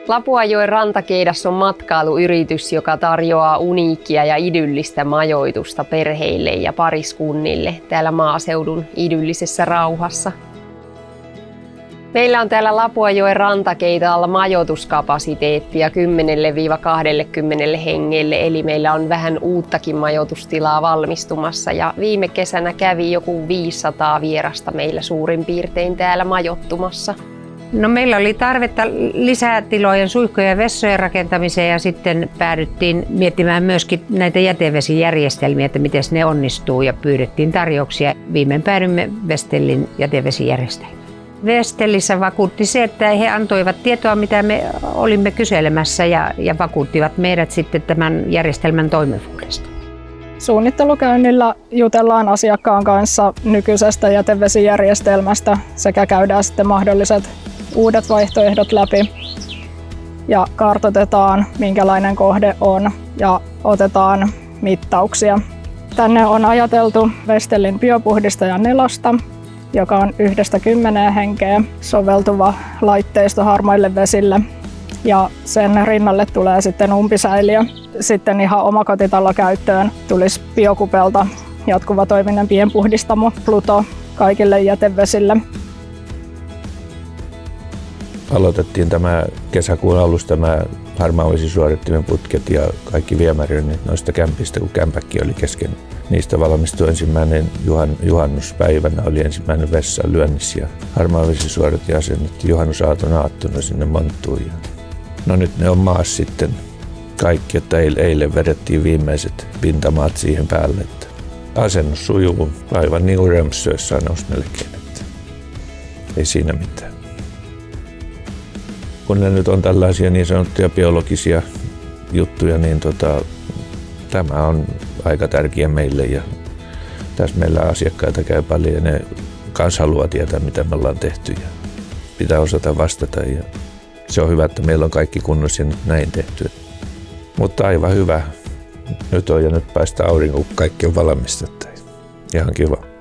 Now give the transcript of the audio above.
Lapuajoen rantakeidas on matkailuyritys, joka tarjoaa uniikkia ja idyllistä majoitusta perheille ja pariskunnille täällä maaseudun idyllisessä rauhassa. Meillä on täällä Lapuajoen rantakeitaalla majoituskapasiteettia 10–20 hengelle, eli meillä on vähän uuttakin majoitustilaa valmistumassa. Ja viime kesänä kävi joku 500 vierasta meillä suurin piirtein täällä majoittumassa. No, meillä oli tarvetta lisätilojen, suihkujen ja vessojen rakentamiseen ja sitten päädyttiin miettimään myöskin näitä jätevesijärjestelmiä, että miten ne onnistuu ja pyydettiin tarjouksia. Viimein päädymme Vestellin jätevesijärjestelmään. Vestellissä vakuutti se, että he antoivat tietoa, mitä me olimme kyselemässä ja vakuuttivat meidät sitten tämän järjestelmän toimivuudesta. Suunnittelukäynnillä jutellaan asiakkaan kanssa nykyisestä jätevesijärjestelmästä sekä käydään sitten mahdolliset uudet vaihtoehdot läpi ja kartoitetaan, minkälainen kohde on ja otetaan mittauksia. Tänne on ajateltu Vestellin biopuhdistajan 4, joka on 1–10 henkeä soveltuva laitteisto harmaille vesille. Ja sen rinnalle tulee sitten umpisäiliö. Sitten ihan omakotitalokäyttöön tulisi Biokupelta jatkuva toiminnan pienpuhdistamo Pluto kaikille jätevesille. Aloitettiin tämä kesäkuun alusta tämä harmaavesisuodattimen putket ja kaikki viemäriöinnit noista kämpistä, kun kämpäkki oli kesken. Niistä valmistui ensimmäinen juhannuspäivänä, oli ensimmäinen vessan lyönnis ja harmaavesisuodatin asennettiin juhannusaatona aattona sinne monttuun. No nyt ne on maassa sitten kaikki, että eilen vedettiin viimeiset pintamaat siihen päälle. Että asennus sujuu aivan niin kuin römssöissä sanoisi melkein, että ei siinä mitään. Kun ne nyt on tällaisia niin sanottuja biologisia juttuja, niin tämä on aika tärkeä meille ja tässä meillä asiakkaita käy paljon ja ne kanssa haluaa tietää, mitä me ollaan tehty ja pitää osata vastata. Ja se on hyvä, että meillä on kaikki kunnossa ja nyt näin tehty. Mutta aivan hyvä. Nyt on ja nyt päästään aurinkoon, kun kaikki on valmista. Ihan kiva.